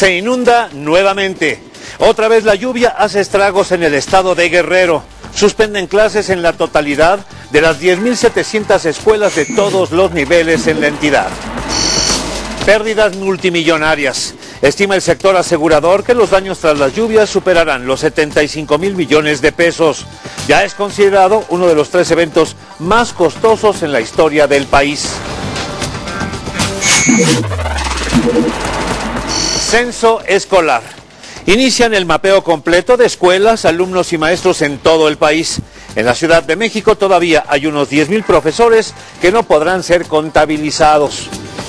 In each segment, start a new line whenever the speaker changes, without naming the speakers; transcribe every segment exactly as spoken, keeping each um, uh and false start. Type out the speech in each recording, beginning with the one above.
Se inunda nuevamente. Otra vez la lluvia hace estragos en el estado de Guerrero. Suspenden clases en la totalidad de las diez mil setecientas escuelas de todos los niveles en la entidad. Pérdidas multimillonarias. Estima el sector asegurador que los daños tras las lluvias superarán los setenta y cinco mil millones de pesos. Ya es considerado uno de los tres eventos más costosos en la historia del país. Censo escolar. Inician el mapeo completo de escuelas, alumnos y maestros en todo el país. En la Ciudad de México todavía hay unos diez mil profesores que no podrán ser contabilizados.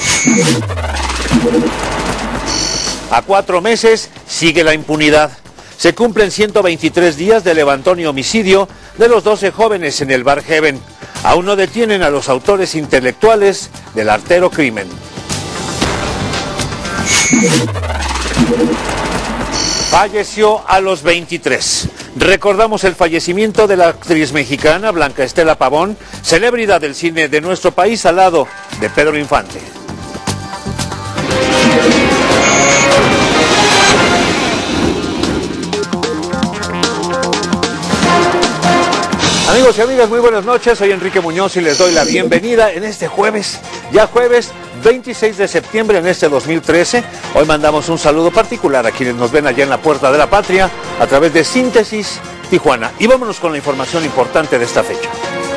A cuatro meses sigue la impunidad. Se cumplen ciento veintitrés días de levantón y homicidio de los doce jóvenes en el Bar Heaven. Aún no detienen a los autores intelectuales del artero crimen. Falleció a los veintitrés. Recordamos el fallecimiento de la actriz mexicana Blanca Estela Pavón, celebridad del cine de nuestro país al lado de Pedro Infante. Amigos y amigas, muy buenas noches. Soy Enrique Muñoz y les doy la bienvenida en este jueves, ya jueves veintiséis de septiembre en este dos mil trece. Hoy mandamos un saludo particular a quienes nos ven allá en la Puerta de la Patria a través de Síntesis Tijuana. Y vámonos con la información importante de esta fecha.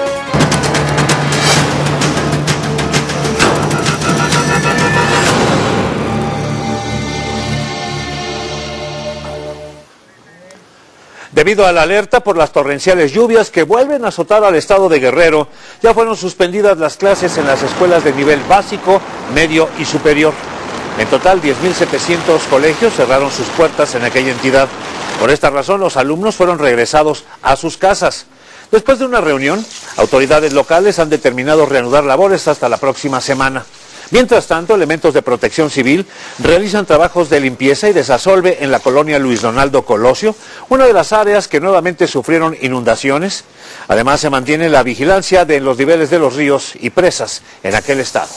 Debido a la alerta por las torrenciales lluvias que vuelven a azotar al estado de Guerrero, ya fueron suspendidas las clases en las escuelas de nivel básico, medio y superior. En total, diez mil setecientos colegios cerraron sus puertas en aquella entidad. Por esta razón, los alumnos fueron regresados a sus casas. Después de una reunión, autoridades locales han determinado reanudar labores hasta la próxima semana. Mientras tanto, elementos de protección civil realizan trabajos de limpieza y desasolve en la colonia Luis Donaldo Colosio, una de las áreas que nuevamente sufrieron inundaciones. Además, se mantiene la vigilancia de los niveles de los ríos y presas en aquel estado.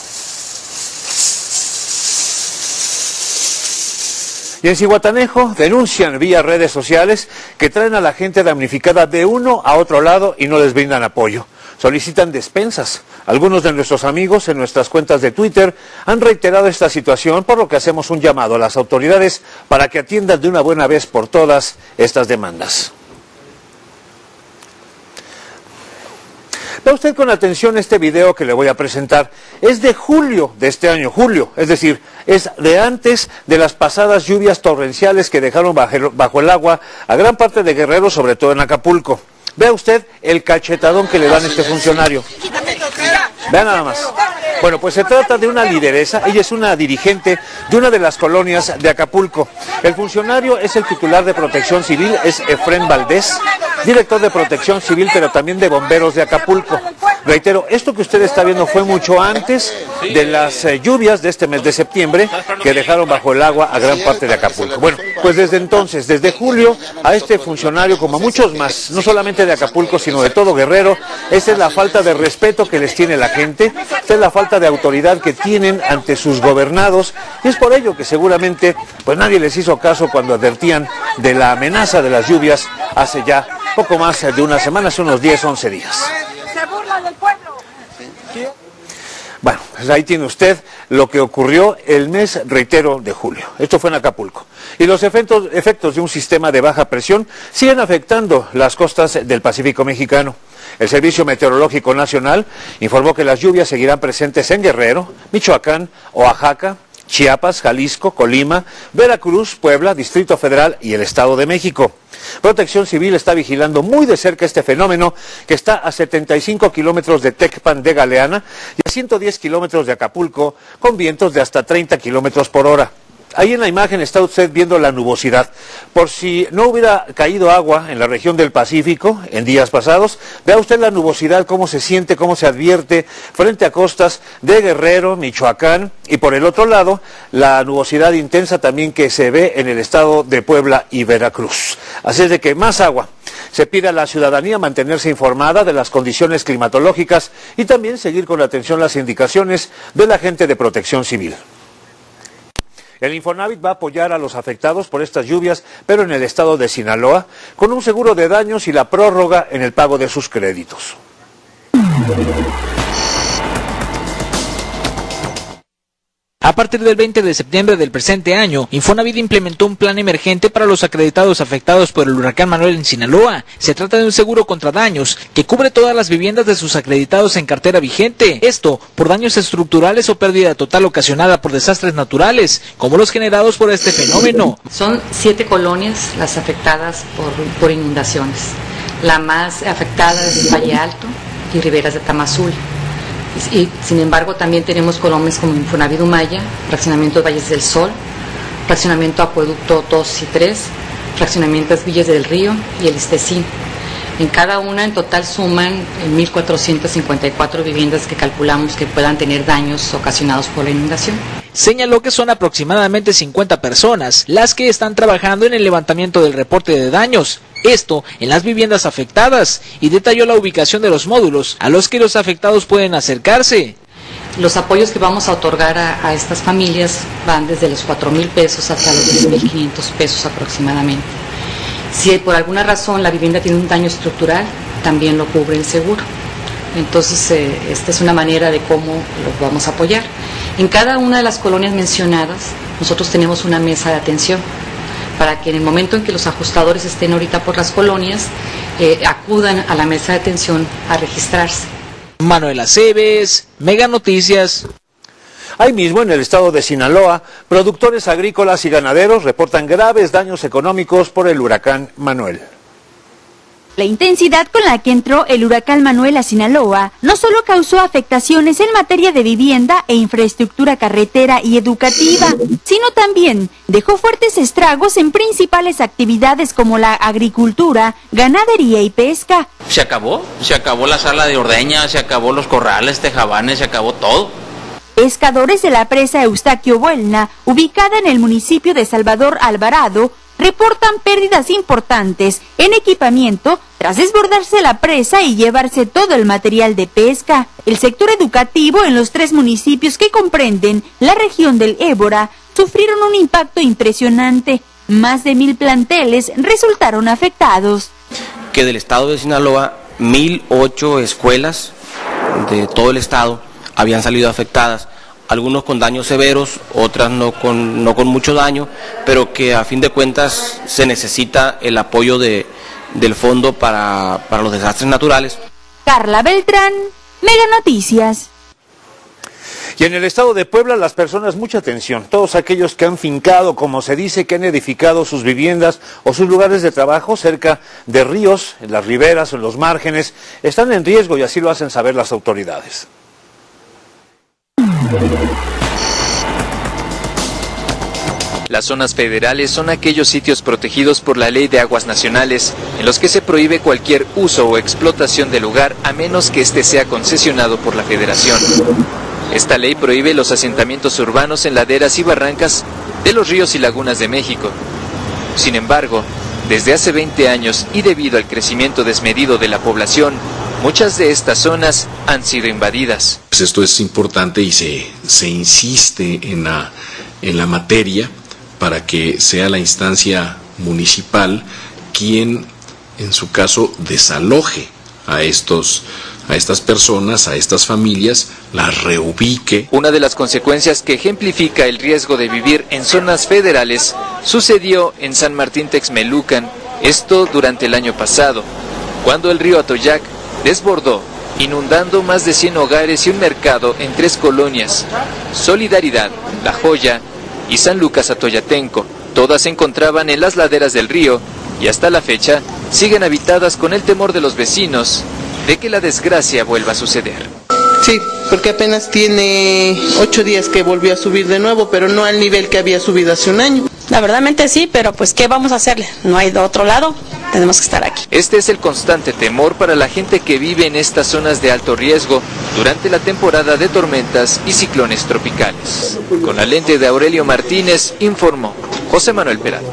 Y en Zihuatanejo denuncian vía redes sociales que traen a la gente damnificada de uno a otro lado y no les brindan apoyo. Solicitan despensas. Algunos de nuestros amigos en nuestras cuentas de Twitter han reiterado esta situación, por lo que hacemos un llamado a las autoridades para que atiendan de una buena vez por todas estas demandas. Vea usted con atención este video que le voy a presentar. Es de julio de este año, julio, es decir, es de antes de las pasadas lluvias torrenciales que dejaron bajo, bajo el agua a gran parte de Guerrero, sobre todo en Acapulco. Vea usted el cachetadón que le dan a este funcionario. Vea nada más. Bueno, pues se trata de una lideresa, ella es una dirigente de una de las colonias de Acapulco. El funcionario es el titular de Protección Civil, es Efrén Valdés, director de Protección Civil, pero también de Bomberos de Acapulco. Reitero, esto que usted está viendo fue mucho antes de las eh, lluvias de este mes de septiembre que dejaron bajo el agua a gran parte de Acapulco. Bueno, pues desde entonces, desde julio, a este funcionario, como a muchos más, no solamente de Acapulco, sino de todo Guerrero, esta es la falta de respeto que les tiene la gente, esta es la falta de autoridad que tienen ante sus gobernados, y es por ello que seguramente pues nadie les hizo caso cuando advertían de la amenaza de las lluvias hace ya poco más de una semana, hace unos diez, once días.
Se burla del pueblo.
Bueno, pues ahí tiene usted lo que ocurrió el mes, reitero, de julio. Esto fue en Acapulco. Y los efectos, efectos de un sistema de baja presión siguen afectando las costas del Pacífico mexicano. El Servicio Meteorológico Nacional informó que las lluvias seguirán presentes en Guerrero, Michoacán, Oaxaca, Chiapas, Jalisco, Colima, Veracruz, Puebla, Distrito Federal y el Estado de México. Protección Civil está vigilando muy de cerca este fenómeno que está a setenta y cinco kilómetros de Tecpan de Galeana y a ciento diez kilómetros de Acapulco, con vientos de hasta treinta kilómetros por hora. Ahí en la imagen está usted viendo la nubosidad. Por si no hubiera caído agua en la región del Pacífico en días pasados, vea usted la nubosidad, cómo se siente, cómo se advierte frente a costas de Guerrero, Michoacán, y por el otro lado, la nubosidad intensa también que se ve en el estado de Puebla y Veracruz. Así es de que más agua. Se pide a la ciudadanía mantenerse informada de las condiciones climatológicas y también seguir con atención las indicaciones del agente de Protección Civil. El Infonavit va a apoyar a los afectados por estas lluvias, pero en el estado de Sinaloa, con un seguro de daños y la prórroga en el pago de sus créditos.
A partir del veinte de septiembre del presente año, Infonavit implementó un plan emergente para los acreditados afectados por el huracán Manuel en Sinaloa. Se trata de un seguro contra daños que cubre todas las viviendas de sus acreditados en cartera vigente. Esto por daños estructurales o pérdida total ocasionada por desastres naturales, como los generados por este fenómeno.
Son siete colonias las afectadas por, por inundaciones. La más afectada es Valle Alto y Riberas de Tamazul. Y, sin embargo, también tenemos colonias como Infonavit Umaya, Fraccionamiento Valles del Sol, Fraccionamiento Acueducto dos y tres, Fraccionamientos Villas del Río y el Istecín. En cada una, en total, suman mil cuatrocientas cincuenta y cuatro viviendas que calculamos que puedan tener daños ocasionados por la inundación.
Señaló que son aproximadamente cincuenta personas las que están trabajando en el levantamiento del reporte de daños, esto en las viviendas afectadas, y detalló la ubicación de los módulos a los que los afectados pueden acercarse.
Los apoyos que vamos a otorgar a, a estas familias van desde los cuatro mil pesos hasta los diez mil quinientos pesos aproximadamente. Si por alguna razón la vivienda tiene un daño estructural, también lo cubre el seguro. Entonces, eh, esta es una manera de cómo los vamos a apoyar. En cada una de las colonias mencionadas, nosotros tenemos una mesa de atención para que en el momento en que los ajustadores estén ahorita por las colonias, eh, acudan a la mesa de atención a registrarse.
Manuel Aceves, Mega Noticias.
Ahí mismo, en el estado de Sinaloa, productores agrícolas y ganaderos reportan graves daños económicos por el huracán Manuel.
La intensidad con la que entró el huracán Manuel a Sinaloa no solo causó afectaciones en materia de vivienda e infraestructura carretera y educativa, sino también dejó fuertes estragos en principales actividades como la agricultura, ganadería y pesca.
Se acabó, se acabó la sala de ordeña, se acabó los corrales, tejabanes, se acabó todo.
Pescadores de la presa Eustaquio Buelna, ubicada en el municipio de Salvador Alvarado, reportan pérdidas importantes en equipamiento tras desbordarse la presa y llevarse todo el material de pesca. El sector educativo en los tres municipios que comprenden la región del Ébora sufrieron un impacto impresionante. Más de mil planteles resultaron afectados.
Que del estado de Sinaloa, mil ocho escuelas de todo el estado habían salido afectadas, algunos con daños severos, otras no con, no con mucho daño, pero que a fin de cuentas se necesita el apoyo de, del fondo para, para los desastres naturales.
Carla Beltrán, Mega Noticias.
Y en el estado de Puebla, las personas, mucha atención, todos aquellos que han fincado, como se dice, que han edificado sus viviendas o sus lugares de trabajo cerca de ríos, en las riberas o en los márgenes, están en riesgo y así lo hacen saber las autoridades.
Las zonas federales son aquellos sitios protegidos por la Ley de Aguas Nacionales, en los que se prohíbe cualquier uso o explotación del lugar a menos que éste sea concesionado por la Federación. Esta ley prohíbe los asentamientos urbanos en laderas y barrancas de los ríos y lagunas de México. Sin embargo, desde hace veinte años y debido al crecimiento desmedido de la población, muchas de estas zonas han sido invadidas.
Pues esto es importante y se, se insiste en la, en la materia para que sea la instancia municipal quien, en su caso, desaloje a estos a estas personas, a estas familias, las reubique.
Una de las consecuencias que ejemplifica el riesgo de vivir en zonas federales sucedió en San Martín Texmelucan, esto durante el año pasado, cuando el río Atoyac desbordó, inundando más de cien hogares y un mercado en tres colonias, Solidaridad, La Joya y San Lucas Atoyatenco. Todas se encontraban en las laderas del río y hasta la fecha siguen habitadas con el temor de los vecinos de que la desgracia vuelva a suceder.
Sí, porque apenas tiene ocho días que volvió a subir de nuevo, pero no al nivel que había subido hace un año.
La verdadmente sí, pero pues ¿qué vamos a hacerle? No hay de otro lado, tenemos que estar aquí.
Este es el constante temor para la gente que vive en estas zonas de alto riesgo durante la temporada de tormentas y ciclones tropicales. Con la lente de Aurelio Martínez, informó José Manuel Peralta.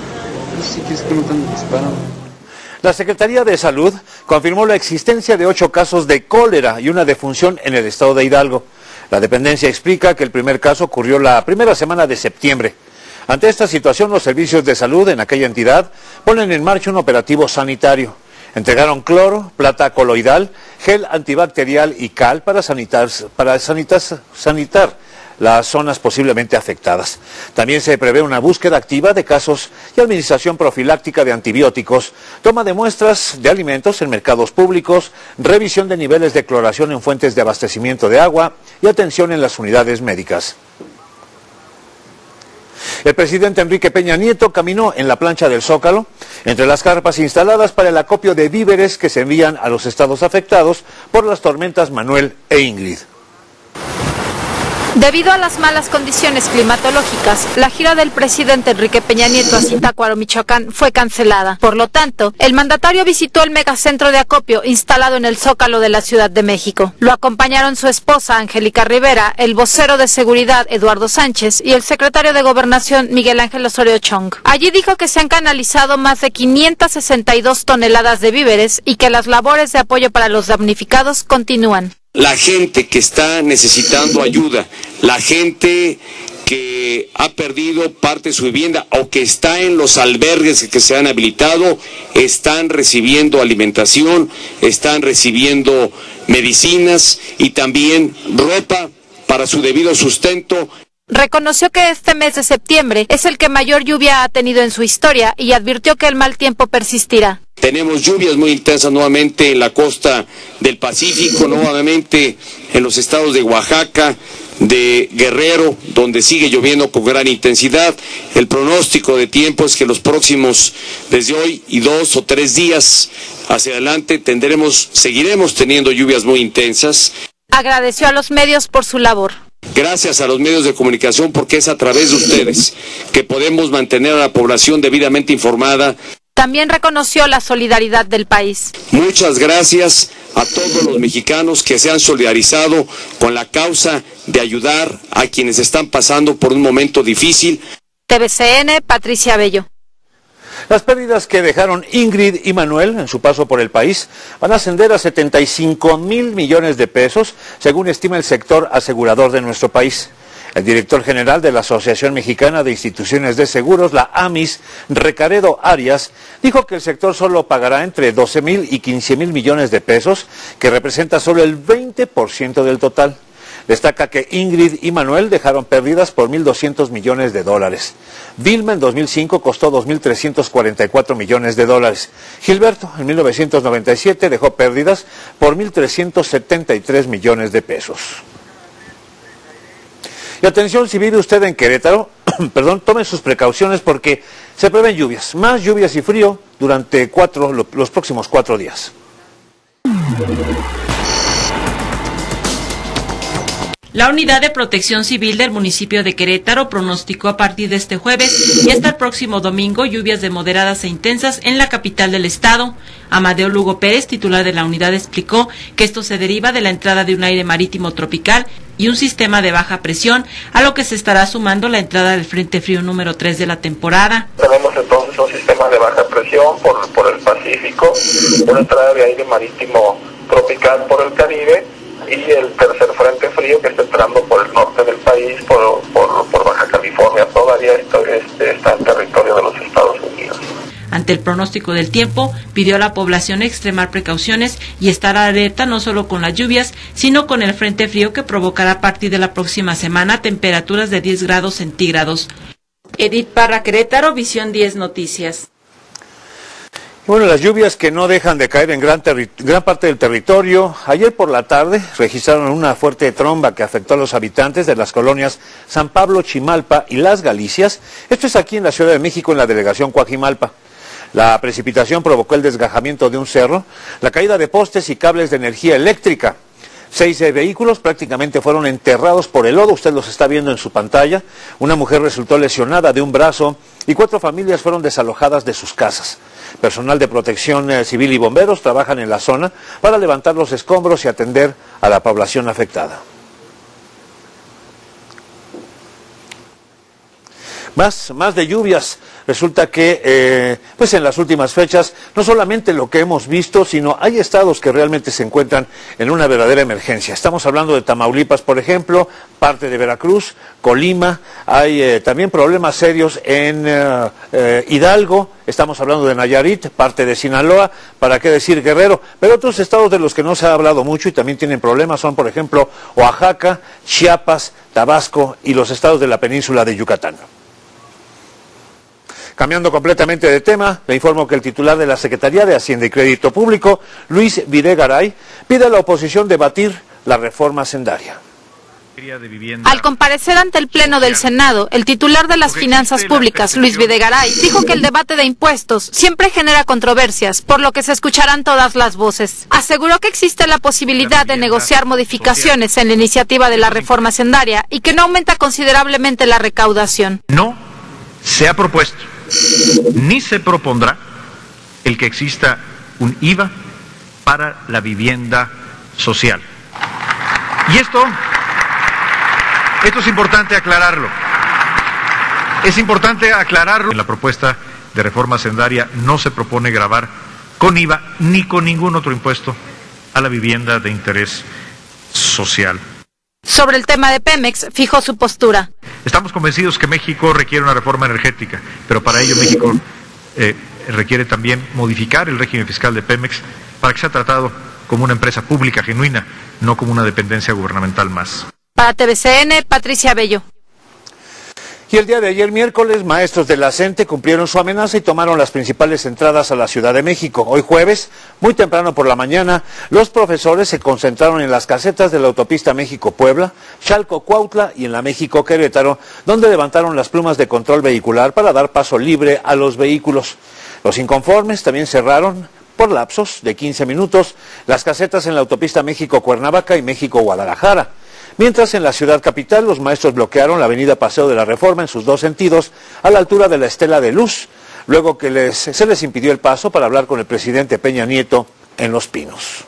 La Secretaría de Salud confirmó la existencia de ocho casos de cólera y una defunción en el estado de Hidalgo. La dependencia explica que el primer caso ocurrió la primera semana de septiembre. Ante esta situación, los servicios de salud en aquella entidad ponen en marcha un operativo sanitario. Entregaron cloro, plata coloidal, gel antibacterial y cal para sanitar, para sanitar, sanitar las zonas posiblemente afectadas. También se prevé una búsqueda activa de casos y administración profiláctica de antibióticos, toma de muestras de alimentos en mercados públicos, revisión de niveles de cloración en fuentes de abastecimiento de agua y atención en las unidades médicas. El presidente Enrique Peña Nieto caminó en la plancha del Zócalo, entre las carpas instaladas para el acopio de víveres que se envían a los estados afectados por las tormentas Manuel e Ingrid.
Debido a las malas condiciones climatológicas, la gira del presidente Enrique Peña Nieto a Zitácuaro, Michoacán, fue cancelada. Por lo tanto, el mandatario visitó el megacentro de acopio instalado en el Zócalo de la Ciudad de México. Lo acompañaron su esposa, Angélica Rivera, el vocero de seguridad, Eduardo Sánchez, y el secretario de Gobernación, Miguel Ángel Osorio Chong. Allí dijo que se han canalizado más de quinientas sesenta y dos toneladas de víveres y que las labores de apoyo para los damnificados continúan.
La gente que está necesitando ayuda, la gente que ha perdido parte de su vivienda o que está en los albergues que se han habilitado, están recibiendo alimentación, están recibiendo medicinas y también ropa para su debido sustento.
Reconoció que este mes de septiembre es el que mayor lluvia ha tenido en su historia y advirtió que el mal tiempo persistirá.
Tenemos lluvias muy intensas nuevamente en la costa del Pacífico, nuevamente en los estados de Oaxaca, de Guerrero, donde sigue lloviendo con gran intensidad. El pronóstico de tiempo es que los próximos, desde hoy y dos o tres días hacia adelante, tendremos, seguiremos teniendo lluvias muy intensas.
Agradeció a los medios por su labor.
Gracias a los medios de comunicación, porque es a través de ustedes que podemos mantener a la población debidamente informada.
También reconoció la solidaridad del país.
Muchas gracias a todos los mexicanos que se han solidarizado con la causa de ayudar a quienes están pasando por un momento difícil.
T V C N, Patricia Bello.
Las pérdidas que dejaron Ingrid y Manuel en su paso por el país van a ascender a setenta y cinco mil millones de pesos, según estima el sector asegurador de nuestro país. El director general de la Asociación Mexicana de Instituciones de Seguros, la AMIS, Recaredo Arias, dijo que el sector solo pagará entre doce mil y quince mil millones de pesos, que representa solo el veinte por ciento del total. Destaca que Ingrid y Manuel dejaron pérdidas por mil doscientos millones de dólares. Vilma en dos mil cinco costó dos mil trescientos cuarenta y cuatro millones de dólares. Gilberto en mil novecientos noventa y siete dejó pérdidas por mil trescientos setenta y tres millones de pesos. Y atención, si vive usted en Querétaro, perdón, tome sus precauciones porque se prevén lluvias, más lluvias y frío durante cuatro, los próximos cuatro días.
La Unidad de Protección Civil del municipio de Querétaro pronosticó a partir de este jueves y hasta el próximo domingo lluvias de moderadas e intensas en la capital del estado. Amadeo Lugo Pérez, titular de la unidad, explicó que esto se deriva de la entrada de un aire marítimo tropical y un sistema de baja presión, a lo que se estará sumando la entrada del Frente Frío número tres de la temporada.
Tenemos entonces un sistema de baja presión por, por el Pacífico, una entrada de aire marítimo tropical por el Caribe, y el tercer frente frío que está entrando por el norte del país, por, por, por Baja California. Todavía esto, este, está en territorio de los Estados Unidos.
Ante el pronóstico del tiempo, pidió a la población extremar precauciones y estar alerta no solo con las lluvias, sino con el frente frío que provocará a partir de la próxima semana temperaturas de diez grados centígrados. Edith Parra, Querétaro, Visión diez Noticias.
Bueno, las lluvias que no dejan de caer en gran, gran parte del territorio. Ayer por la tarde registraron una fuerte tromba que afectó a los habitantes de las colonias San Pablo, Chimalpa y Las Galicias. Esto es aquí en la Ciudad de México, en la delegación Coajimalpa. La precipitación provocó el desgajamiento de un cerro, la caída de postes y cables de energía eléctrica. Seis eh, vehículos prácticamente fueron enterrados por el lodo, usted los está viendo en su pantalla. Una mujer resultó lesionada de un brazo y cuatro familias fueron desalojadas de sus casas. Personal de protección eh, civil y bomberos trabajan en la zona para levantar los escombros y atender a la población afectada. Más, más de lluvias. Resulta que, eh, pues en las últimas fechas, no solamente lo que hemos visto, sino hay estados que realmente se encuentran en una verdadera emergencia. Estamos hablando de Tamaulipas, por ejemplo, parte de Veracruz, Colima, hay eh, también problemas serios en eh, eh, Hidalgo, estamos hablando de Nayarit, parte de Sinaloa, para qué decir Guerrero, pero otros estados de los que no se ha hablado mucho y también tienen problemas son, por ejemplo, Oaxaca, Chiapas, Tabasco y los estados de la península de Yucatán. Cambiando completamente de tema, le informo que el titular de la Secretaría de Hacienda y Crédito Público, Luis Videgaray, pide a la oposición debatir la reforma hacendaria.
Al comparecer ante el Pleno del Senado, el titular de las Finanzas Públicas, Luis Videgaray, dijo que el debate de impuestos siempre genera controversias, por lo que se escucharán todas las voces. Aseguró que existe la posibilidad de negociar modificaciones en la iniciativa de la reforma hacendaria y que no aumenta considerablemente la recaudación.
No se ha propuesto ni se propondrá el que exista un I V A para la vivienda social. Y esto, esto es importante aclararlo. Es importante aclararlo. En la propuesta de reforma hacendaria no se propone gravar con I V A ni con ningún otro impuesto a la vivienda de interés social.
Sobre el tema de Pemex, fijó su postura.
Estamos convencidos que México requiere una reforma energética, pero para ello México eh, requiere también modificar el régimen fiscal de Pemex para que sea tratado como una empresa pública genuina, no como una dependencia gubernamental más.
Para T V C N, Patricia Bello.
Y el día de ayer, miércoles, maestros de la CENTE cumplieron su amenaza y tomaron las principales entradas a la Ciudad de México. Hoy jueves, muy temprano por la mañana, los profesores se concentraron en las casetas de la autopista México-Puebla, Chalco-Cuautla y en la México-Querétaro, donde levantaron las plumas de control vehicular para dar paso libre a los vehículos. Los inconformes también cerraron, por lapsos de quince minutos, las casetas en la autopista México-Cuernavaca y México-Guadalajara. Mientras en la ciudad capital los maestros bloquearon la avenida Paseo de la Reforma en sus dos sentidos a la altura de la Estela de Luz, luego que les, se les impidió el paso para hablar con el presidente Peña Nieto en Los Pinos.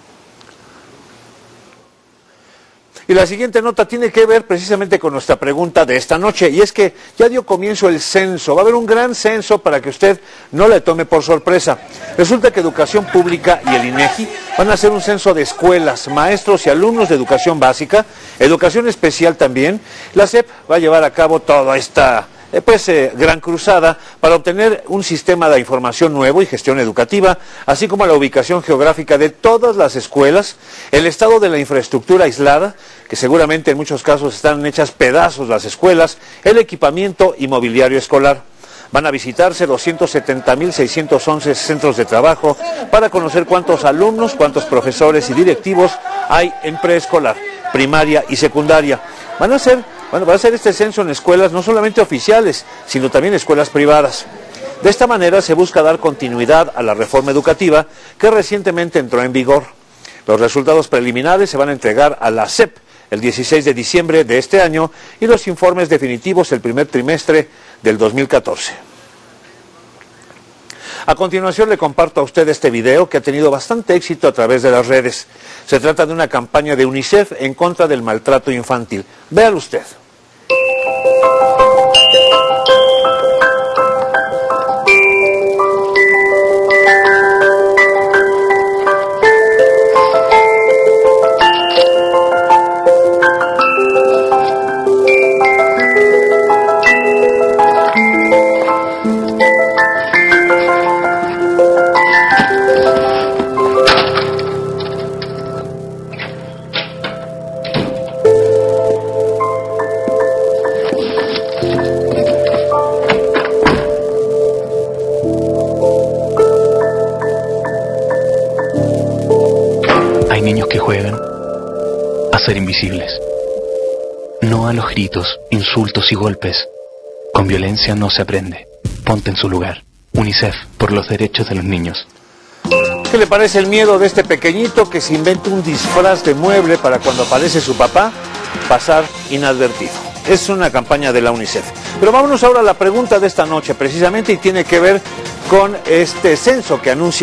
Y la siguiente nota tiene que ver precisamente con nuestra pregunta de esta noche, y es que ya dio comienzo el censo. Va a haber un gran censo para que usted no le tome por sorpresa. Resulta que Educación Pública y el INEGI van a hacer un censo de escuelas, maestros y alumnos de educación básica, educación especial también. La S E P va a llevar a cabo toda esta Eh, pues eh, gran cruzada para obtener un sistema de información nuevo y gestión educativa, así como la ubicación geográfica de todas las escuelas, el estado de la infraestructura aislada, que seguramente en muchos casos están hechas pedazos las escuelas, el equipamiento y mobiliario escolar. Van a visitarse doscientos setenta mil seiscientos once centros de trabajo para conocer cuántos alumnos, cuántos profesores y directivos hay en preescolar, primaria y secundaria. Van a ser Bueno, va a hacer este censo en escuelas no solamente oficiales, sino también escuelas privadas. De esta manera se busca dar continuidad a la reforma educativa que recientemente entró en vigor. Los resultados preliminares se van a entregar a la S E P el dieciséis de diciembre de este año y los informes definitivos el primer trimestre del dos mil catorce. A continuación le comparto a usted este video que ha tenido bastante éxito a través de las redes. Se trata de una campaña de UNICEF en contra del maltrato infantil. Véalo usted.
Ser invisibles. No a los gritos, insultos y golpes. Con violencia no se aprende. Ponte en su lugar. UNICEF, por los derechos de los niños.
¿Qué le parece el miedo de este pequeñito que se inventa un disfraz de mueble para cuando aparece su papá pasar inadvertido? Es una campaña de la UNICEF. Pero vámonos ahora a la pregunta de esta noche precisamente y tiene que ver con este censo que anuncia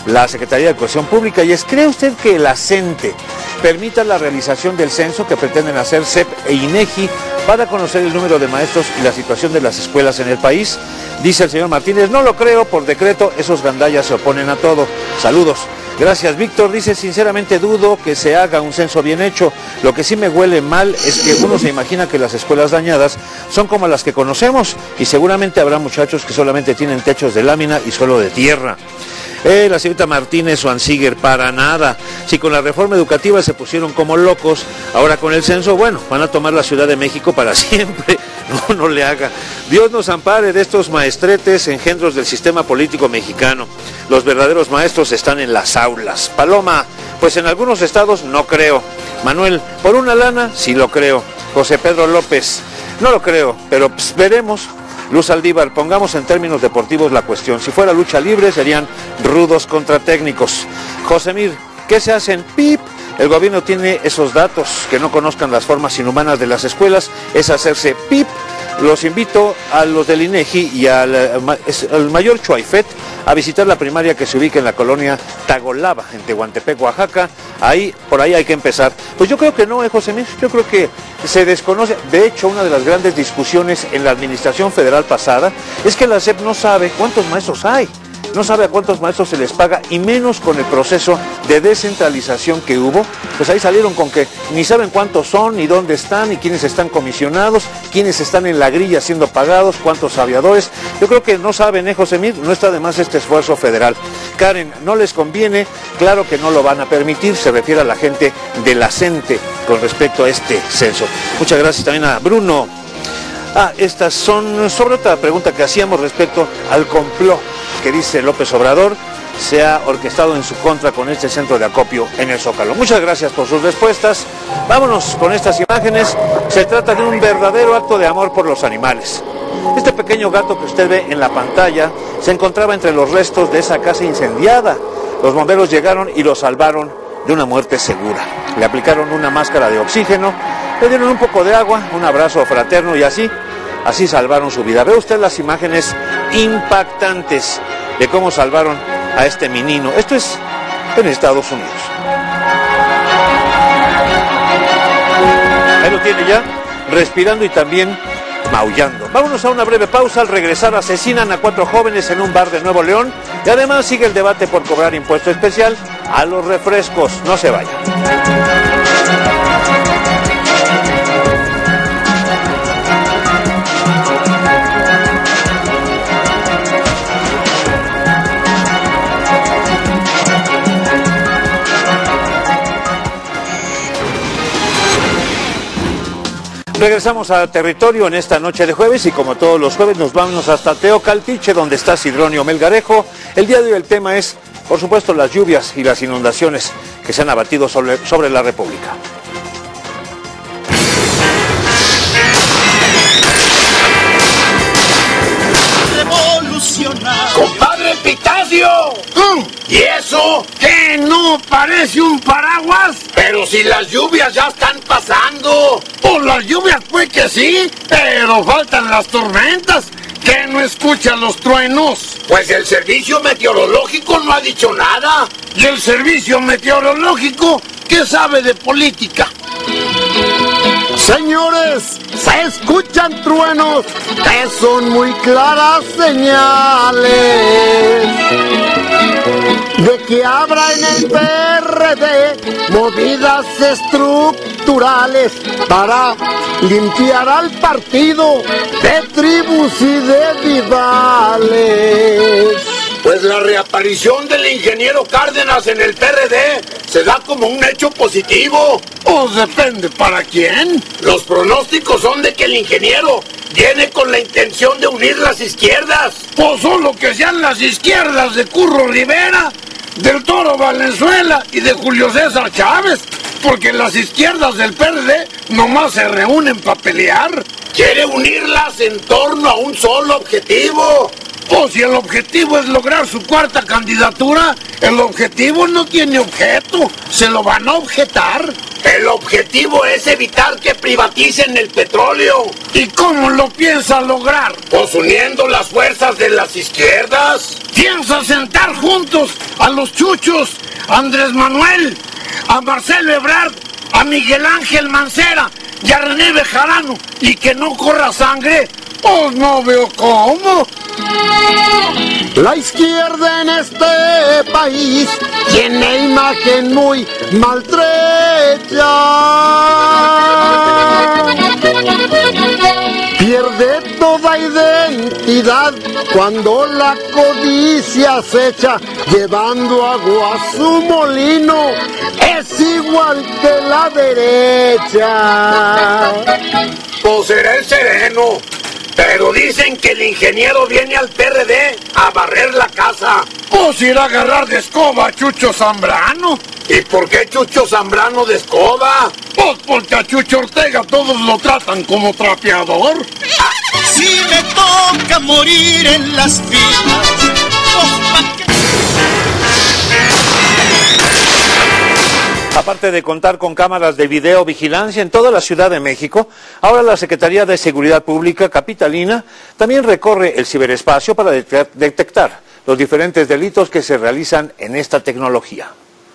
la Secretaría de Cohesión Pública, y es: ¿cree usted que la CENTE permita la realización del censo que pretenden hacer C E P e INEGI para conocer el número de maestros y la situación de las escuelas en el país? Dice el señor Martínez: no lo creo, por decreto esos gandallas se oponen a todo. Saludos. Gracias, Víctor. Dice: sinceramente dudo que se haga un censo bien hecho. Lo que sí me huele mal es que uno se imagina que las escuelas dañadas son como las que conocemos, y seguramente habrá muchachos que solamente tienen techos de lámina y suelo de tierra. Eh, la señorita Martínez Schwanziger: para nada. Si con la reforma educativa se pusieron como locos, ahora con el censo, bueno, van a tomar la Ciudad de México para siempre. No, no le haga. Dios nos ampare de estos maestretes, engendros del sistema político mexicano. Los verdaderos maestros están en las aulas. Paloma: pues en algunos estados no creo. Manuel: por una lana sí lo creo. José Pedro López: no lo creo, pero pues, veremos. Luz Aldívar: pongamos en términos deportivos la cuestión. Si fuera lucha libre serían rudos contra técnicos. Josemir: ¿qué se hacen? Pip. El gobierno tiene esos datos. Que no conozcan las formas inhumanas de las escuelas es hacerse pip. Los invito a los del INEGI y al, al mayor Chuaifet a visitar la primaria que se ubica en la colonia Tagolaba, en Tehuantepec, Oaxaca. Ahí, por ahí hay que empezar. Pues yo creo que no, eh, José Mir, yo creo que se desconoce. De hecho, una de las grandes discusiones en la administración federal pasada es que la S E P no sabe cuántos maestros hay. No sabe a cuántos maestros se les paga, y menos con el proceso de descentralización que hubo. Pues ahí salieron con que ni saben cuántos son, ni dónde están, ni quiénes están comisionados, quiénes están en la grilla siendo pagados, cuántos aviadores. Yo creo que no saben, ¿eh, José Mir? No está de más este esfuerzo federal. Karen: no les conviene, claro que no lo van a permitir. Se refiere a la gente de la CENTE con respecto a este censo. Muchas gracias también a Bruno. Ah, estas son sobre otra pregunta que hacíamos respecto al complot que dice López Obrador se ha orquestado en su contra con este centro de acopio en el Zócalo. Muchas gracias por sus respuestas. Vámonos con estas imágenes. Se trata de un verdadero acto de amor por los animales. Este pequeño gato que usted ve en la pantalla se encontraba entre los restos de esa casa incendiada. Los bomberos llegaron y lo salvaron de una muerte segura. Le aplicaron una máscara de oxígeno, le dieron un poco de agua, un abrazo fraterno, y así Así salvaron su vida. Ve usted las imágenes impactantes de cómo salvaron a este menino. Esto es en Estados Unidos. Ahí lo tiene ya, respirando y también maullando. Vámonos a una breve pausa. Al regresar, asesinan a cuatro jóvenes en un bar de Nuevo León. Y además sigue el debate por cobrar impuesto especial a los refrescos. No se vayan. Regresamos al territorio en esta noche de jueves, y como todos los jueves nos vamos hasta Teocaltiche, donde está Sidronio Melgarejo. El día de hoy el tema es, por supuesto, las lluvias y las inundaciones que se han abatido sobre, sobre la República.
¡Compadre Pitacio! ¿Y eso? ¿Que no parece un paraguas? Pero si las lluvias ya están pasando. Pues las lluvias pues que sí, pero faltan las tormentas. ¿Que no escuchan los truenos? Pues el servicio meteorológico no ha dicho nada. ¿Y el servicio meteorológico qué sabe de política? Señores, se escuchan truenos que son muy claras señales de que habrá en el P R D movidas estructurales para limpiar al partido de tribus y de rivales. Pues la reaparición del ingeniero Cárdenas en el P R D se da como un hecho positivo. Pues depende para quién. Los pronósticos son de que el ingeniero viene con la intención de unir las izquierdas. Pues solo que sean las izquierdas de Curro Rivera, del Toro Valenzuela y de Julio César Chávez. Porque las izquierdas del P R D nomás se reúnen para pelear. Quiere unirlas en torno a un solo objetivo: Pues si el objetivo es lograr su cuarta candidatura, el objetivo no tiene objeto, se lo van a objetar. El objetivo es evitar que privaticen el petróleo. ¿Y cómo lo piensa lograr? Pues uniendo las fuerzas de las izquierdas. Piensa sentar juntos a los chuchos, a Andrés Manuel, a Marcelo Ebrard, a Miguel Ángel Mancera y a René Bejarano, y que no corra sangre. Pues no veo cómo.
La izquierda en este país tiene imagen muy maltrecha. Pierde toda identidad cuando la codicia acecha, llevando agua a su molino. Es igual que la derecha.
Pues será el sereno. Pero dicen que el ingeniero viene al P R D a barrer la casa. Pues irá a agarrar de escoba a Chucho Zambrano. ¿Y por qué Chucho Zambrano de escoba? Pues porque a Chucho Ortega todos lo tratan como trapeador.
Si me toca morir en las filas, pues
Aparte de contar con cámaras de videovigilancia en toda la Ciudad de México, ahora la Secretaría de Seguridad Pública capitalina también recorre el ciberespacio para detectar los diferentes delitos que se realizan en esta tecnología.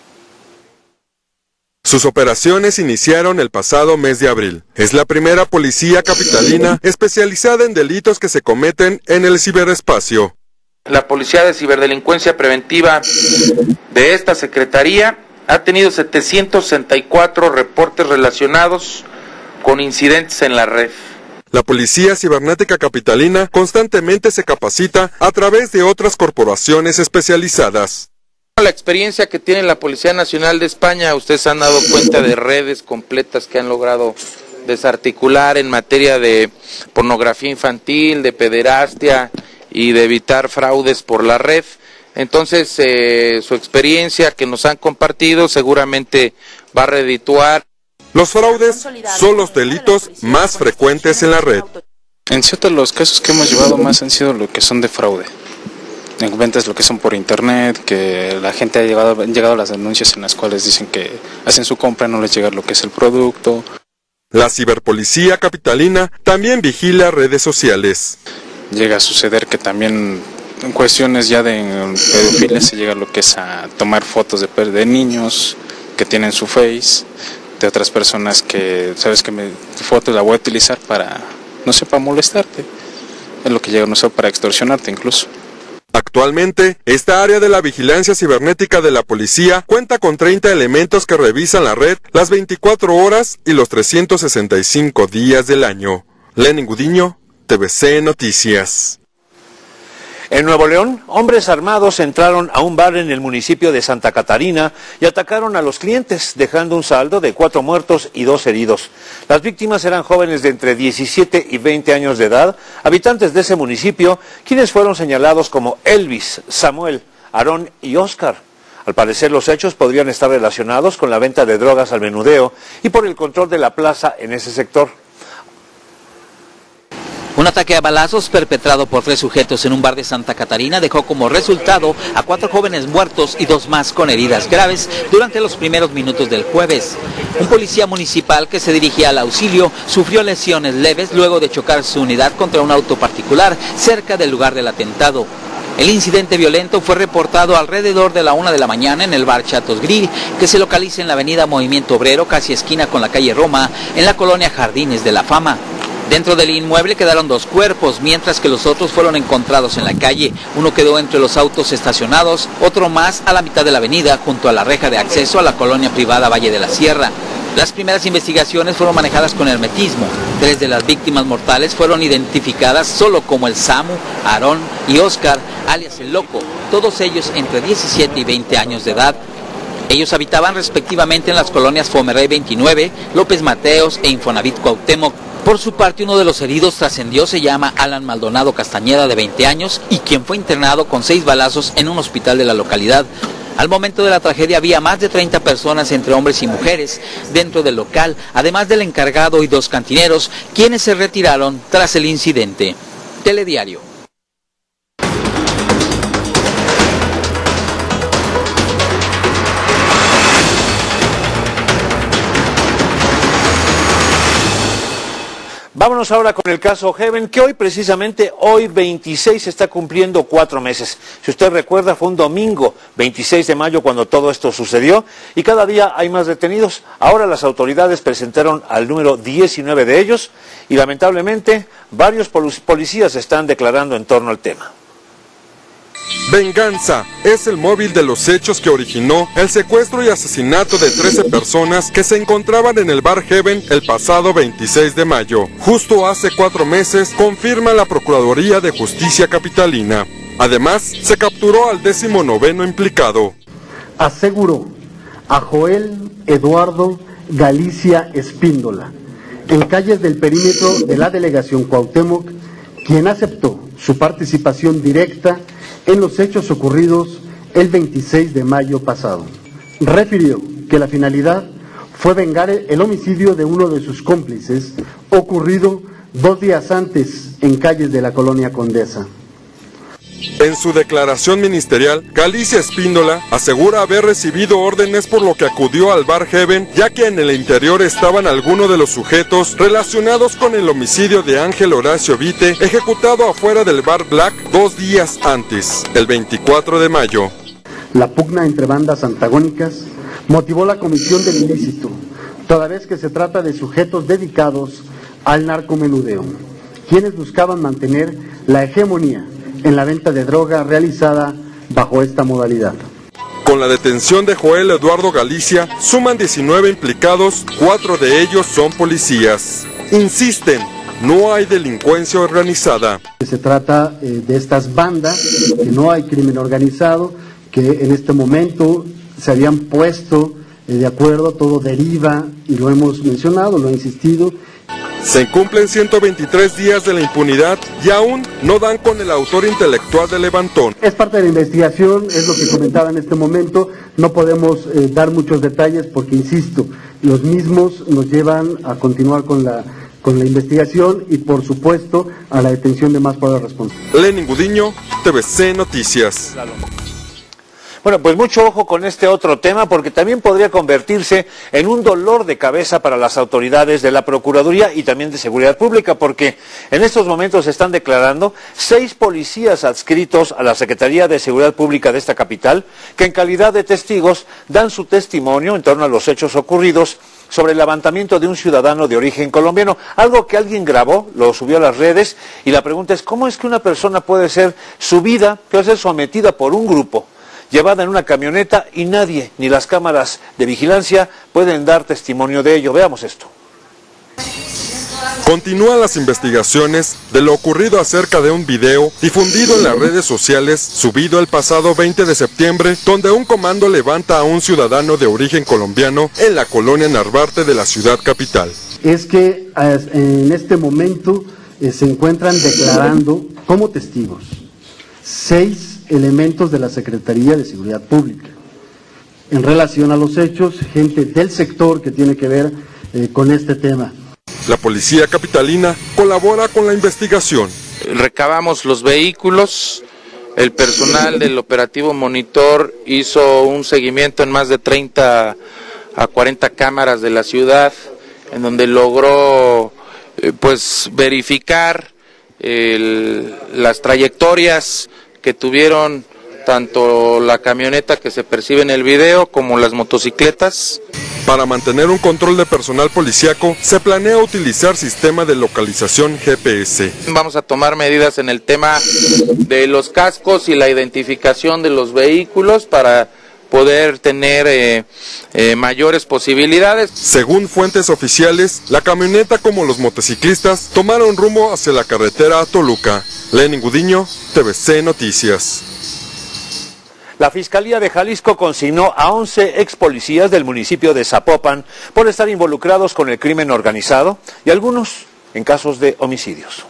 Sus operaciones iniciaron el pasado mes de abril. Es la primera policía capitalina especializada en delitos que se cometen en el ciberespacio.
La Policía de Ciberdelincuencia Preventiva de esta Secretaría ha tenido setecientos sesenta y cuatro reportes relacionados con incidentes en la red.
La Policía Cibernética Capitalina constantemente se capacita a través de otras corporaciones especializadas.
La experiencia que tiene la Policía Nacional de España, ustedes han dado cuenta de redes completas que han logrado desarticular en materia de pornografía infantil, de pederastia y de evitar fraudes por la red. Entonces, eh, su experiencia que nos han compartido seguramente va a redituar.
Los fraudes son los delitos más frecuentes en la red.
En cierto, los casos que hemos llevado más han sido lo que son de fraude. En ventas lo que son por internet, que la gente ha llegado, han llegado a las denuncias en las cuales dicen que hacen su compra, no les llega lo que es el producto.
La ciberpolicía capitalina también vigila redes sociales.
Llega a suceder que también en cuestiones ya de pedofilia se llega a lo que es a tomar fotos de, de niños que tienen su face, de otras personas que, sabes que mi foto la voy a utilizar para, no sé, para molestarte. Es lo que llega, no sé, para extorsionarte incluso.
Actualmente, esta área de la vigilancia cibernética de la policía cuenta con treinta elementos que revisan la red las veinticuatro horas y los trescientos sesenta y cinco días del año. Lenin Gudiño, T V C Noticias.
En Nuevo León, hombres armados entraron a un bar en el municipio de Santa Catarina y atacaron a los clientes, dejando un saldo de cuatro muertos y dos heridos. Las víctimas eran jóvenes de entre diecisiete y veinte años de edad, habitantes de ese municipio, quienes fueron señalados como Elvis, Samuel, Aarón y Oscar. Al parecer, los hechos podrían estar relacionados con la venta de drogas al menudeo y por el control de la plaza en ese sector.
Un ataque a balazos perpetrado por tres sujetos en un bar de Santa Catarina dejó como resultado a cuatro jóvenes muertos y dos más con heridas graves durante los primeros minutos del jueves. Un policía municipal que se dirigía al auxilio sufrió lesiones leves luego de chocar su unidad contra un auto particular cerca del lugar del atentado. El incidente violento fue reportado alrededor de la una de la mañana en el bar Chatos Grill, que se localiza en la avenida Movimiento Obrero, casi esquina con la calle Roma, en la colonia Jardines de la Fama. Dentro del inmueble quedaron dos cuerpos, mientras que los otros fueron encontrados en la calle. Uno quedó entre los autos estacionados, otro más a la mitad de la avenida, junto a la reja de acceso a la colonia privada Valle de la Sierra. Las primeras investigaciones fueron manejadas con hermetismo. Tres de las víctimas mortales fueron identificadas solo como el Samu, Aarón y Oscar, alias el Loco, todos ellos entre diecisiete y veinte años de edad. Ellos habitaban respectivamente en las colonias Fomerrey veintinueve, López Mateos e Infonavit Cuauhtémoc. Por su parte, uno de los heridos trascendió, se llama Alan Maldonado Castañeda, de veinte años, y quien fue internado con seis balazos en un hospital de la localidad. Al momento de la tragedia había más de treinta personas, entre hombres y mujeres, dentro del local, además del encargado y dos cantineros, quienes se retiraron tras el incidente. Telediario.
Vámonos ahora con el caso Heaven, que hoy precisamente, hoy veintiséis, está cumpliendo cuatro meses. Si usted recuerda, fue un domingo veintiséis de mayo cuando todo esto sucedió y cada día hay más detenidos. Ahora las autoridades presentaron al número diecinueve de ellos y lamentablemente varios policías están declarando en torno al tema.
Venganza es el móvil de los hechos que originó el secuestro y asesinato de trece personas que se encontraban en el bar Heaven el pasado veintiséis de mayo. Justo hace cuatro meses, confirma la Procuraduría de Justicia Capitalina. Además, se capturó al décimo noveno implicado.
Aseguró a Joel Eduardo Galicia Espíndola, en calles del perímetro de la delegación Cuauhtémoc, quien aceptó su participación directa en los hechos ocurridos el veintiséis de mayo pasado. Refirió que la finalidad fue vengar el homicidio de uno de sus cómplices, ocurrido dos días antes en calles de la colonia Condesa.
En su declaración ministerial, Galicia Espíndola asegura haber recibido órdenes por lo que acudió al bar Heaven, ya que en el interior estaban algunos de los sujetos relacionados con el homicidio de Ángel Horacio Vite, ejecutado afuera del bar Black dos días antes, el veinticuatro de mayo.
La pugna entre bandas antagónicas motivó la comisión del ilícito, toda vez que se trata de sujetos dedicados al narcomenudeo, quienes buscaban mantener la hegemonía en la venta de droga realizada bajo esta modalidad.
Con la detención de Joel Eduardo Galicia, suman diecinueve implicados, cuatro de ellos son policías. Insisten, no hay delincuencia organizada.
Se trata eh, de estas bandas, que no hay crimen organizado, que en este momento se habían puesto eh, de acuerdo, todo deriva, y lo hemos mencionado, lo he insistido.
Se cumplen ciento veintitrés días de la impunidad y aún no dan con el autor intelectual del levantón.
Es parte de la investigación, es lo que comentaba en este momento, no podemos eh, dar muchos detalles porque, insisto, los mismos nos llevan a continuar con la, con la investigación y, por supuesto, a la detención de más probables responsables.
Lenin Gudiño, T V C Noticias.
Bueno, pues mucho ojo con este otro tema porque también podría convertirse en un dolor de cabeza para las autoridades de la Procuraduría y también de Seguridad Pública, porque en estos momentos se están declarando seis policías adscritos a la Secretaría de Seguridad Pública de esta capital que en calidad de testigos dan su testimonio en torno a los hechos ocurridos sobre el levantamiento de un ciudadano de origen colombiano, algo que alguien grabó, lo subió a las redes y la pregunta es ¿cómo es que una persona puede ser subida, puede ser sometida por un grupo, llevada en una camioneta y nadie, ni las cámaras de vigilancia, pueden dar testimonio de ello? Veamos esto.
Continúan las investigaciones de lo ocurrido acerca de un video difundido en las redes sociales, subido el pasado veinte de septiembre, donde un comando levanta a un ciudadano de origen colombiano en la colonia Narvarte de la ciudad capital.
Es que en este momento eh, se encuentran declarando como testigos seis elementos de la Secretaría de Seguridad Pública. En relación a los hechos, gente del sector que tiene que ver eh, con este tema.
La policía capitalina colabora con la investigación.
Recabamos los vehículos, el personal del operativo Monitor hizo un seguimiento en más de treinta a cuarenta cámaras de la ciudad, en donde logró eh, pues verificar el, las trayectorias que tuvieron tanto la camioneta que se percibe en el video como las motocicletas.
Para mantener un control de personal policíaco, se planea utilizar sistema de localización G P S.
Vamos a tomar medidas en el tema de los cascos y la identificación de los vehículos para poder tener eh, eh, mayores posibilidades.
Según fuentes oficiales, la camioneta como los motociclistas tomaron rumbo hacia la carretera a Toluca. Lenin Gudiño, T V C Noticias.
La Fiscalía de Jalisco consignó a once ex policías del municipio de Zapopan por estar involucrados con el crimen organizado y algunos en casos de homicidios.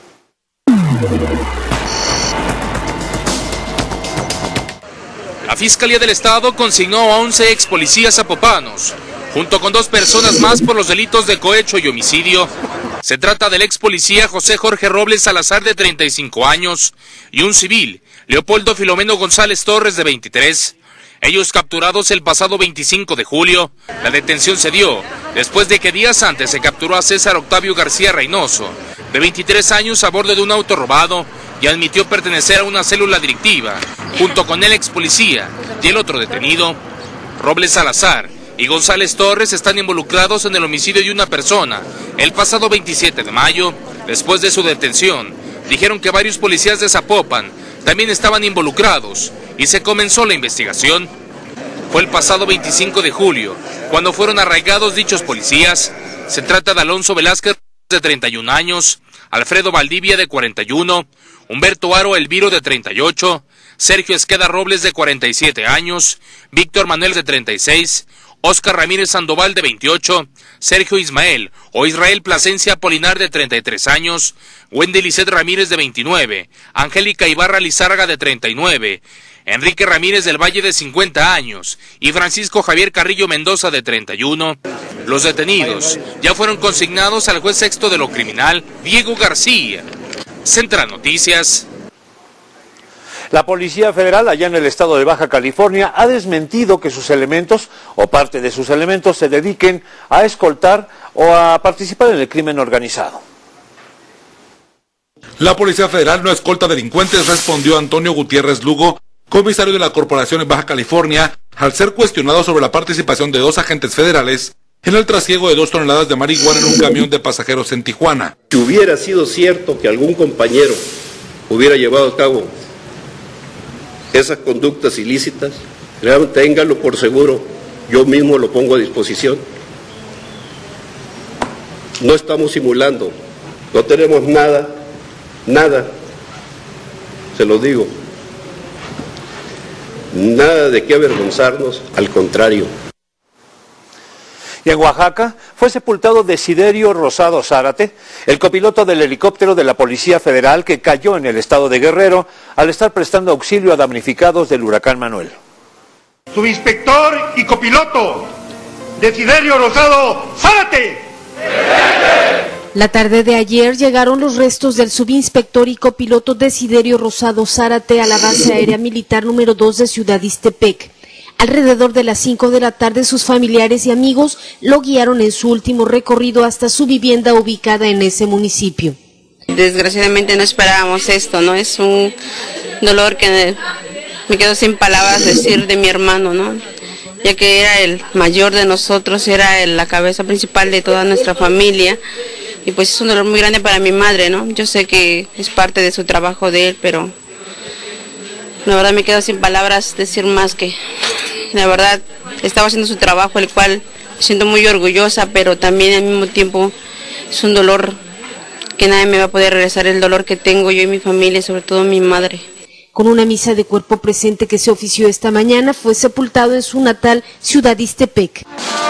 La Fiscalía del Estado consignó a once ex policías zapopanos, junto con dos personas más por los delitos de cohecho y homicidio. Se trata del ex policía José Jorge Robles Salazar, de treinta y cinco años, y un civil, Leopoldo Filomeno González Torres, de veintitrés. Ellos capturados el pasado veinticinco de julio, la detención se dio después de que días antes se capturó a César Octavio García Reynoso, de veintitrés años, a bordo de un auto robado, y admitió pertenecer a una célula delictiva, junto con el ex policía y el otro detenido. Robles Salazar y González Torres están involucrados en el homicidio de una persona el pasado veintisiete de mayo. Después de su detención, dijeron que varios policías de Zapopan también estaban involucrados y se comenzó la investigación. Fue el pasado veinticinco de julio cuando fueron arraigados dichos policías. Se trata de Alonso Velázquez, de treinta y un años, Alfredo Valdivia, de cuarenta y uno, Humberto Aro Elviro, de treinta y ocho, Sergio Esqueda Robles, de cuarenta y siete años, Víctor Manuel, de treinta y seis, Óscar Ramírez Sandoval, de veintiocho, Sergio Ismael o Israel Plasencia Polinar, de treinta y tres años, Wendy Lisset Ramírez, de veintinueve, Angélica Ibarra Lizárraga, de treinta y nueve, Enrique Ramírez del Valle, de cincuenta años, y Francisco Javier Carrillo Mendoza, de treinta y uno. Los detenidos ya fueron consignados al juez sexto de lo criminal, Diego García. Central Noticias.
La Policía Federal, allá en el estado de Baja California, ha desmentido que sus elementos, o parte de sus elementos, se dediquen a escoltar o a participar en el crimen organizado.
La Policía Federal no escolta delincuentes, respondió Antonio Gutiérrez Lugo, comisario de la Corporación en Baja California, al ser cuestionado sobre la participación de dos agentes federales en el trasiego de dos toneladas de marihuana en un camión de pasajeros en Tijuana.
Si hubiera sido cierto que algún compañero hubiera llevado a cabo esas conductas ilícitas, ténganlo por seguro, yo mismo lo pongo a disposición. No estamos simulando, no tenemos nada, nada, se lo digo, nada de qué avergonzarnos, al contrario.
Y en Oaxaca fue sepultado Desiderio Rosado Zárate, el copiloto del helicóptero de la Policía Federal que cayó en el estado de Guerrero al estar prestando auxilio a damnificados del huracán Manuel.
Subinspector y copiloto, Desiderio Rosado Zárate.
La tarde de ayer llegaron los restos del subinspector y copiloto Desiderio Rosado Zárate a la base aérea militar número dos de Ciudad Ixtepec. Alrededor de las cinco de la tarde, sus familiares y amigos lo guiaron en su último recorrido hasta su vivienda ubicada en ese municipio.
Desgraciadamente no esperábamos esto, ¿no? Es un dolor que me quedo sin palabras decir de mi hermano, ¿no? Ya que era el mayor de nosotros, era la cabeza principal de toda nuestra familia. Y pues es un dolor muy grande para mi madre, ¿no? Yo sé que es parte de su trabajo de él, pero la verdad me quedo sin palabras decir más que... La verdad, estaba haciendo su trabajo, el cual me siento muy orgullosa, pero también al mismo tiempo es un dolor que nadie me va a poder regresar, el dolor que tengo yo y mi familia, sobre todo mi madre.
Con una misa de cuerpo presente que se ofició esta mañana, fue sepultado en su natal Ciudad Ixtepec.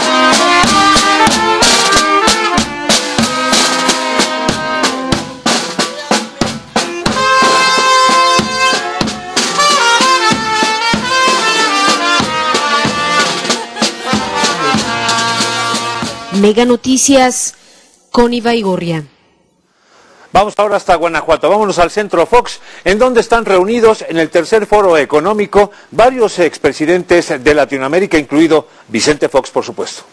Mega Noticias, con Iva Igorria.
Vamos ahora hasta Guanajuato, vámonos al Centro Fox, en donde están reunidos en el tercer foro económico varios expresidentes de Latinoamérica, incluido Vicente Fox, por supuesto.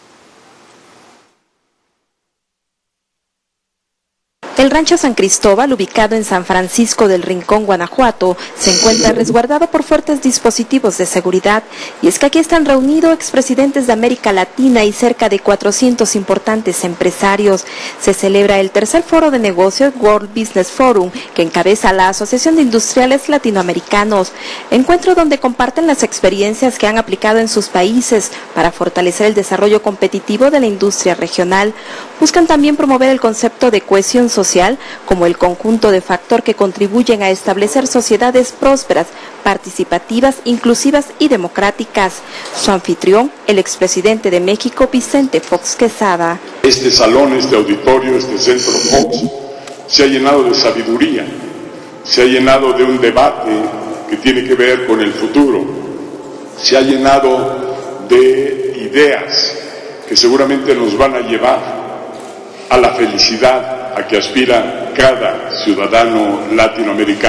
El rancho San Cristóbal, ubicado en San Francisco del Rincón, Guanajuato, se encuentra resguardado por fuertes dispositivos de seguridad, y es que aquí están reunidos expresidentes de América Latina y cerca de cuatrocientos importantes empresarios. Se celebra el tercer foro de negocios World Business Forum, que encabeza la Asociación de Industriales Latinoamericanos, encuentro donde comparten las experiencias que han aplicado en sus países para fortalecer el desarrollo competitivo de la industria regional. Buscan también promover el concepto de cohesión social como el conjunto de factores que contribuyen a establecer sociedades prósperas, participativas, inclusivas y democráticas. Su anfitrión, el expresidente de México, Vicente Fox Quesada.
Este salón, este auditorio, este Centro Fox se ha llenado de sabiduría, se ha llenado de un debate que tiene que ver con el futuro, se ha llenado de ideas que seguramente nos van a llevar a la felicidad a que aspira cada ciudadano latinoamericano.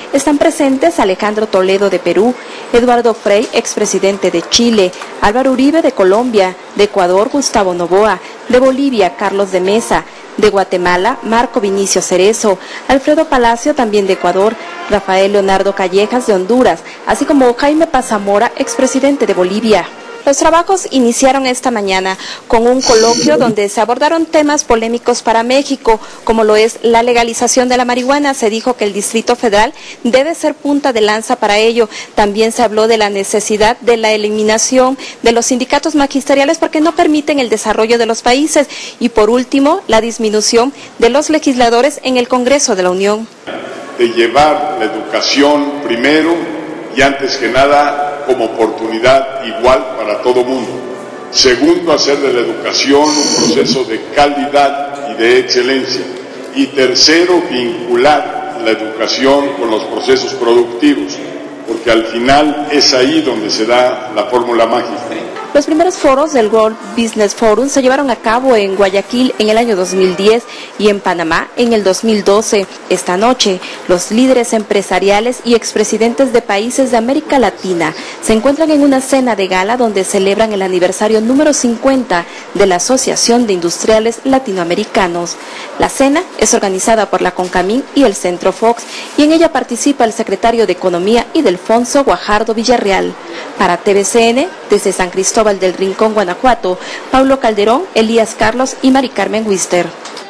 Están presentes Alejandro Toledo de Perú, Eduardo Frei, expresidente de Chile, Álvaro Uribe de Colombia, de Ecuador Gustavo Noboa, de Bolivia Carlos de Mesa, de Guatemala Marco Vinicio Cerezo, Alfredo Palacio también de Ecuador, Rafael Leonardo Callejas de Honduras, así como Jaime Paz Zamora, expresidente de Bolivia. Los trabajos iniciaron esta mañana con un coloquio donde se abordaron temas polémicos para México, como lo es la legalización de la marihuana. Se dijo que el Distrito Federal debe ser punta de lanza para ello. También se habló de la necesidad de la eliminación de los sindicatos magisteriales porque no permiten el desarrollo de los países. Y por último, la disminución de los legisladores en el Congreso de la Unión.
De llevar la educación primero y antes que nada como oportunidad igual para todo mundo. Segundo, hacer de la educación un proceso de calidad y de excelencia. Y tercero, vincular la educación con los procesos productivos, porque al final es ahí donde se da la fórmula mágica.
Los primeros foros del World Business Forum se llevaron a cabo en Guayaquil en el año dos mil diez y en Panamá en el dos mil doce. Esta noche, los líderes empresariales y expresidentes de países de América Latina se encuentran en una cena de gala donde celebran el aniversario número cincuenta de la Asociación de Industriales Latinoamericanos. La cena es organizada por la CONCAMIN y el Centro Fox y en ella participa el secretario de Economía y Delfonso Guajardo Villarreal. Para T V C N, desde San Cristóbal del Rincón, Guanajuato, Paulo Calderón, Elías Carlos y Mari Carmen Wister.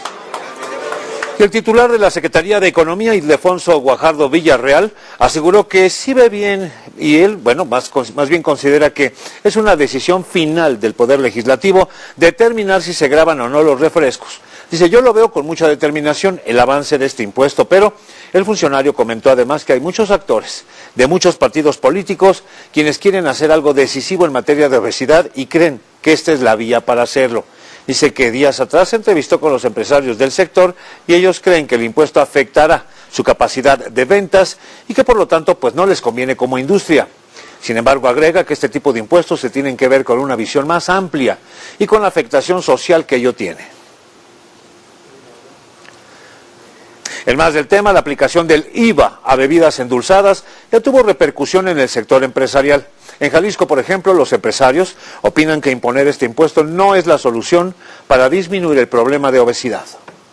El titular de la Secretaría de Economía, Ildefonso Guajardo Villarreal, aseguró que sí ve bien, y él, bueno, más, más bien considera que es una decisión final del Poder Legislativo determinar si se graban o no los refrescos. Dice, yo lo veo con mucha determinación el avance de este impuesto, pero el funcionario comentó además que hay muchos actores de muchos partidos políticos quienes quieren hacer algo decisivo en materia de obesidad y creen que esta es la vía para hacerlo. Dice que días atrás se entrevistó con los empresarios del sector y ellos creen que el impuesto afectará su capacidad de ventas y que por lo tanto pues no les conviene como industria. Sin embargo, agrega que este tipo de impuestos se tienen que ver con una visión más amplia y con la afectación social que ello tiene. En más del tema, la aplicación del I V A a bebidas endulzadas ya tuvo repercusión en el sector empresarial. En Jalisco, por ejemplo, los empresarios opinan que imponer este impuesto no es la solución para disminuir el problema de obesidad.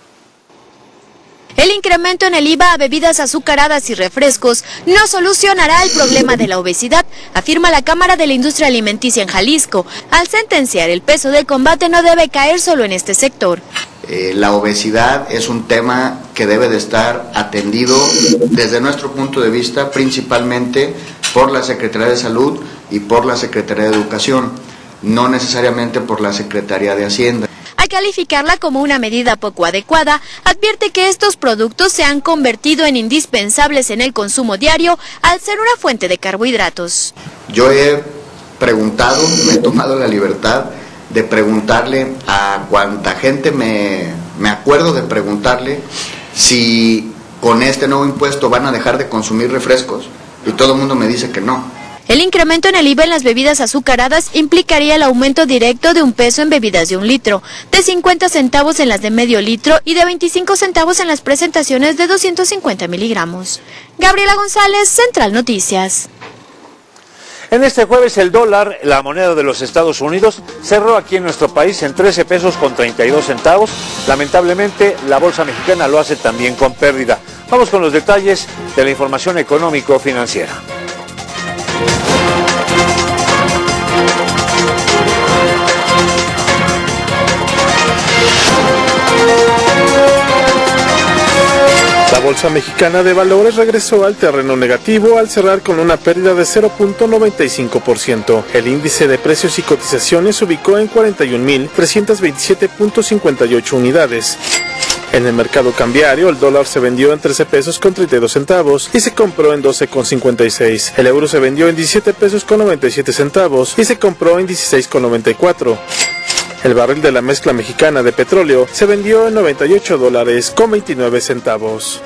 El incremento en el I V A a bebidas azucaradas y refrescos no solucionará el problema de la obesidad, afirma la Cámara de la Industria Alimenticia en Jalisco, al sentenciar el peso del combate no debe caer solo en este sector.
Eh, la obesidad es un tema que debe de estar atendido desde nuestro punto de vista principalmente por la Secretaría de Salud y por la Secretaría de Educación, no necesariamente por la Secretaría de Hacienda.
Al calificarla como una medida poco adecuada, advierte que estos productos se han convertido en indispensables en el consumo diario al ser una fuente de carbohidratos.
Yo he preguntado, me he tomado la libertad de preguntarle a cuánta gente me, me acuerdo de preguntarle si con este nuevo impuesto van a dejar de consumir refrescos y todo el mundo me dice que no.
El incremento en el I V A en las bebidas azucaradas implicaría el aumento directo de un peso en bebidas de un litro, de cincuenta centavos en las de medio litro y de veinticinco centavos en las presentaciones de doscientos cincuenta miligramos. Gabriela González, Central Noticias.
En este jueves el dólar, la moneda de los Estados Unidos, cerró aquí en nuestro país en trece pesos con treinta y dos centavos. Lamentablemente la bolsa mexicana lo hace también con pérdida. Vamos con los detalles de la información económico-financiera.
La Bolsa Mexicana de Valores regresó al terreno negativo al cerrar con una pérdida de cero punto noventa y cinco por ciento. El índice de precios y cotizaciones se ubicó en cuarenta y un mil trescientos veintisiete punto cincuenta y ocho unidades. En el mercado cambiario, el dólar se vendió en trece pesos con treinta y dos centavos y se compró en doce con cincuenta y seis. El euro se vendió en diecisiete pesos con noventa y siete centavos y se compró en dieciséis con noventa y cuatro. El barril de la mezcla mexicana de petróleo se vendió en noventa y ocho dólares con veintinueve centavos.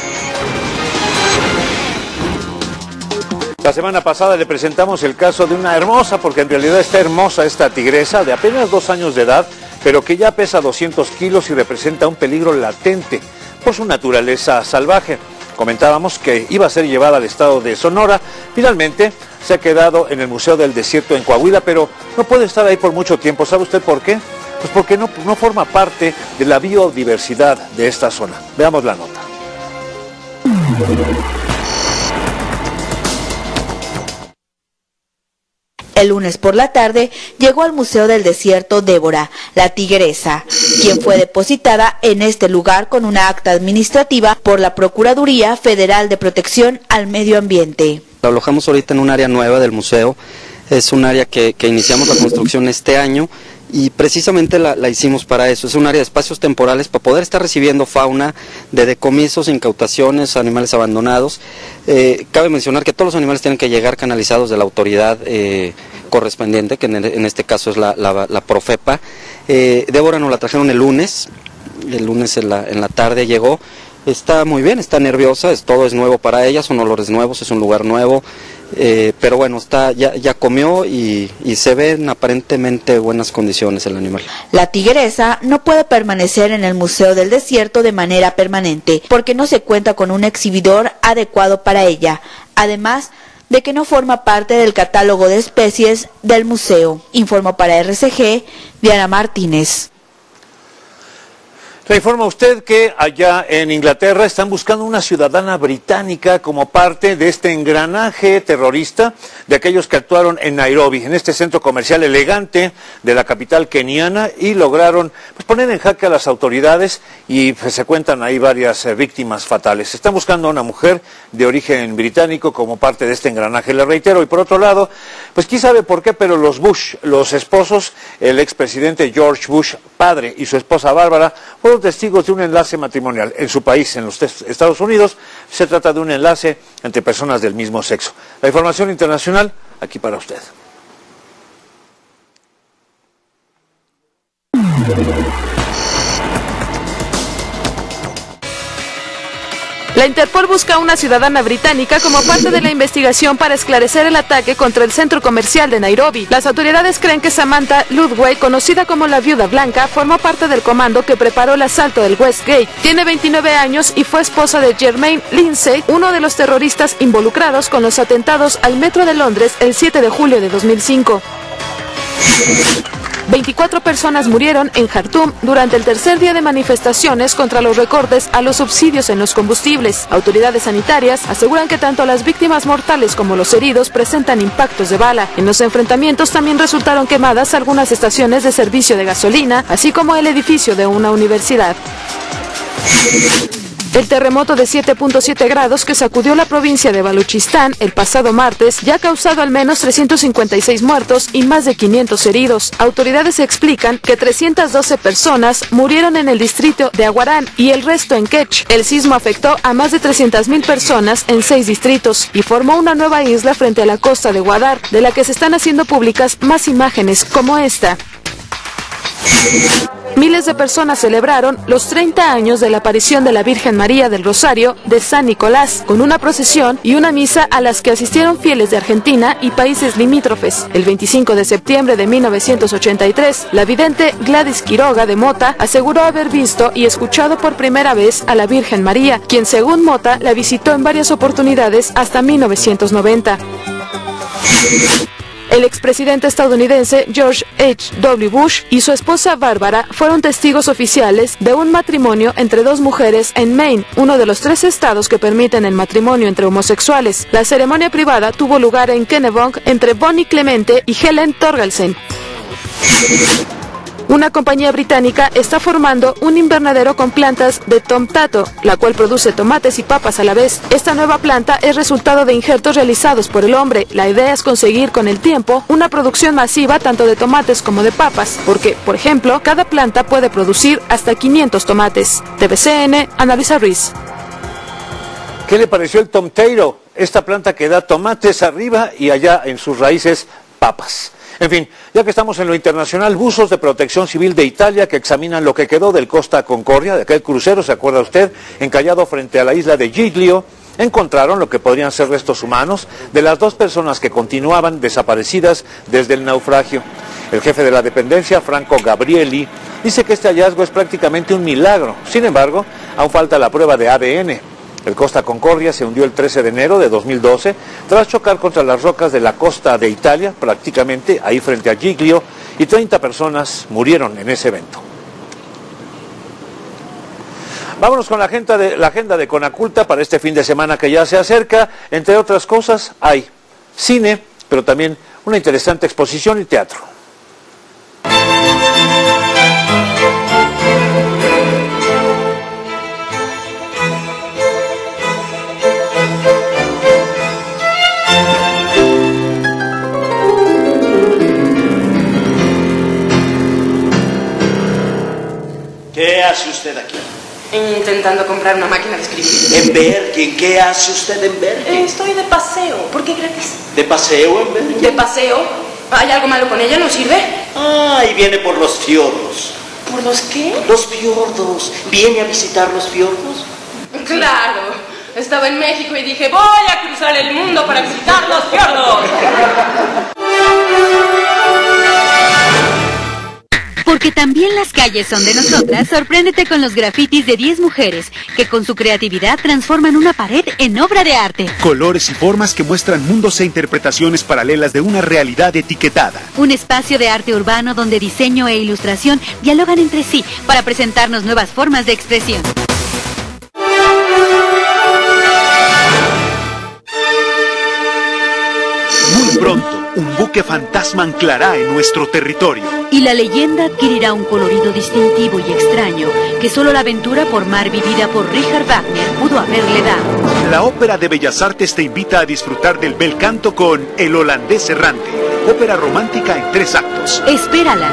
La semana pasada le presentamos el caso de una hermosa, porque en realidad está hermosa esta tigresa de apenas dos años de edad, pero que ya pesa doscientos kilos y representa un peligro latente por su naturaleza salvaje. comentábamos que iba a ser llevada al estado de Sonora. Finalmente se ha quedado en el Museo del Desierto en Coahuila, pero no puede estar ahí por mucho tiempo. ¿Sabe usted por qué? Pues porque no, no forma parte de la biodiversidad de esta zona. Veamos la nota.
El lunes por la tarde llegó al Museo del Desierto Débora, la tigresa, quien fue depositada en este lugar con una acta administrativa por la Procuraduría Federal de Protección al Medio Ambiente.
La alojamos ahorita en un área nueva del museo, es un área que, que iniciamos la construcción este año y precisamente la, la hicimos para eso. Es un área de espacios temporales para poder estar recibiendo fauna de decomisos, incautaciones, animales abandonados. Eh, cabe mencionar que todos los animales tienen que llegar canalizados de la autoridad eh, correspondiente, que en, en este caso es la, la, la Profepa. Eh, Débora nos la trajeron el lunes, el lunes en la, en la tarde llegó. Está muy bien, está nerviosa, es, todo es nuevo para ella, son olores nuevos, es un lugar nuevo, eh, pero bueno, está, ya, ya comió y, y se ve en aparentemente buenas condiciones el animal.
La tigresa no puede permanecer en el Museo del Desierto de manera permanente, porque no se cuenta con un exhibidor adecuado para ella, además de que no forma parte del catálogo de especies del museo, informó para R C G Diana Martínez.
Le informa usted que allá en Inglaterra están buscando una ciudadana británica como parte de este engranaje terrorista de aquellos que actuaron en Nairobi, en este centro comercial elegante de la capital keniana, y lograron pues, poner en jaque a las autoridades y pues, se cuentan ahí varias eh, víctimas fatales. Están buscando a una mujer de origen británico como parte de este engranaje, le reitero. Y por otro lado, pues quién sabe por qué, pero los Bush, los esposos, el expresidente George Bush padre y su esposa Bárbara, fueron testigos de un enlace matrimonial en su país, en los Estados Unidos. Se trata de un enlace entre personas del mismo sexo. La información internacional, aquí para usted.
La Interpol busca a una ciudadana británica como parte de la investigación para esclarecer el ataque contra el centro comercial de Nairobi. Las autoridades creen que Samantha Ludway, conocida como la Viuda Blanca, formó parte del comando que preparó el asalto del Westgate. Tiene veintinueve años y fue esposa de Jermaine Lindsay, uno de los terroristas involucrados con los atentados al metro de Londres el siete de julio de dos mil cinco. veinticuatro personas murieron en Jartum durante el tercer día de manifestaciones contra los recortes a los subsidios en los combustibles. Autoridades sanitarias aseguran que tanto las víctimas mortales como los heridos presentan impactos de bala. En los enfrentamientos también resultaron quemadas algunas estaciones de servicio de gasolina, así como el edificio de una universidad. El terremoto de siete punto siete grados que sacudió la provincia de Baluchistán el pasado martes ya ha causado al menos trescientos cincuenta y seis muertos y más de quinientos heridos. Autoridades explican que trescientas doce personas murieron en el distrito de Aguarán y el resto en Kech. El sismo afectó a más de trescientas mil personas en seis distritos y formó una nueva isla frente a la costa de Guadar, de la que se están haciendo públicas más imágenes como esta. Miles de personas celebraron los treinta años de la aparición de la Virgen María del Rosario de San Nicolás, con una procesión y una misa a las que asistieron fieles de Argentina y países limítrofes. El veinticinco de septiembre de mil novecientos ochenta y tres, la vidente Gladys Quiroga de Mota aseguró haber visto y escuchado por primera vez a la Virgen María, quien según Mota la visitó en varias oportunidades hasta mil novecientos noventa. El expresidente estadounidense George H W Bush y su esposa Bárbara fueron testigos oficiales de un matrimonio entre dos mujeres en Maine, uno de los tres estados que permiten el matrimonio entre homosexuales. La ceremonia privada tuvo lugar en Kennebunk entre Bonnie Clemente y Helen Torkelsen. Una compañía británica está formando un invernadero con plantas de tomtato, la cual produce tomates y papas a la vez. Esta nueva planta es resultado de injertos realizados por el hombre. La idea es conseguir con el tiempo una producción masiva tanto de tomates como de papas, porque, por ejemplo, cada planta puede producir hasta quinientos tomates. T V C N, Ana Luisa Ruiz.
¿Qué le pareció el tomtato? Esta planta que da tomates arriba y allá en sus raíces papas. En fin, ya que estamos en lo internacional, buzos de protección civil de Italia que examinan lo que quedó del Costa Concordia, de aquel crucero, ¿se acuerda usted?, encallado frente a la isla de Giglio, encontraron lo que podrían ser restos humanos de las dos personas que continuaban desaparecidas desde el naufragio. El jefe de la dependencia, Franco Gabrielli, dice que este hallazgo es prácticamente un milagro. Sin embargo, aún falta la prueba de A D N. El Costa Concordia se hundió el trece de enero de dos mil doce tras chocar contra las rocas de la costa de Italia, prácticamente ahí frente a Giglio, y treinta personas murieron en ese evento. Vámonos con la agenda de, la agenda de Conaculta para este fin de semana que ya se acerca. Entre otras cosas, hay cine, pero también una interesante exposición y teatro.
¿Qué hace usted aquí?
Intentando comprar una máquina de escribir.
¿En Bergen? ¿Qué hace usted en Bergen?
Eh, estoy de paseo. ¿Por qué gratis?
¿De paseo en Bergen?
¿De paseo? ¿Hay algo malo con ella? ¿No sirve?
Ah, y viene por los fiordos.
¿Por los qué?
Los fiordos. ¿Viene a visitar los fiordos?
Claro. Estaba en México y dije, voy a cruzar el mundo para visitar los fiordos.
Porque también las calles son de nosotras, sorpréndete con los grafitis de diez mujeres que con su creatividad transforman una pared en obra de arte.
Colores y formas que muestran mundos e interpretaciones paralelas de una realidad etiquetada.
Un espacio de arte urbano donde diseño e ilustración dialogan entre sí para presentarnos nuevas formas de expresión.
Muy pronto, un buque fantasma anclará en nuestro territorio.
Y la leyenda adquirirá un colorido distintivo y extraño que solo la aventura por mar vivida por Richard Wagner pudo haberle dado.
La Ópera de Bellas Artes te invita a disfrutar del bel canto con El Holandés Errante, ópera romántica en tres actos.
Espérala.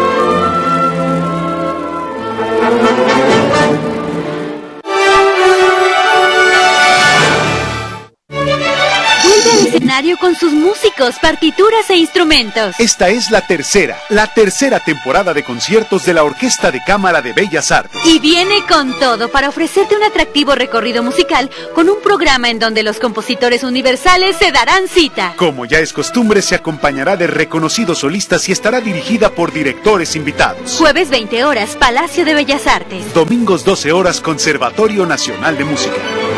Al escenario con sus músicos, partituras e instrumentos.
Esta es la tercera, la tercera temporada de conciertos de la Orquesta de Cámara de Bellas Artes.
Y viene con todo para ofrecerte un atractivo recorrido musical con un programa en donde los compositores universales se darán cita.
Como ya es costumbre, se acompañará de reconocidos solistas y estará dirigida por directores invitados.
Jueves veinte horas, Palacio de Bellas Artes.
Domingos doce horas, Conservatorio Nacional de Música.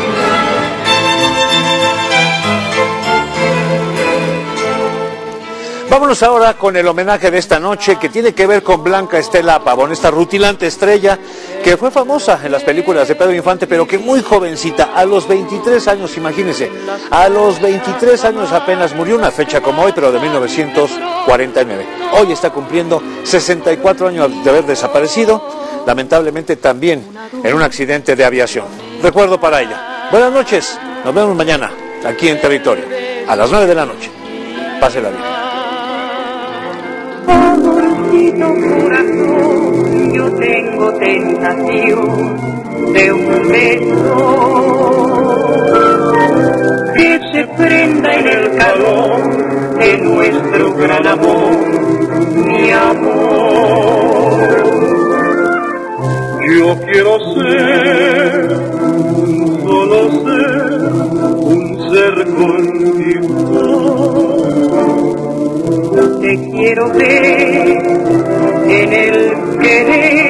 Vámonos ahora con el homenaje de esta noche que tiene que ver con Blanca Estela Pavón, esta rutilante estrella que fue famosa en las películas de Pedro Infante, pero que muy jovencita, a los veintitrés años, imagínense, a los veintitrés años apenas murió, una fecha como hoy, pero de mil novecientos cuarenta y nueve. Hoy está cumpliendo sesenta y cuatro años de haber desaparecido, lamentablemente también en un accidente de aviación. Recuerdo para ella. Buenas noches, nos vemos mañana aquí en Territorio, a las nueve de la noche. Pásela bien.
Amorcito corazón, yo tengo tentación de un beso que se prenda en el calor de nuestro gran amor, mi amor. Yo quiero ser, solo ser, un ser contigo. Te quiero ver en el querer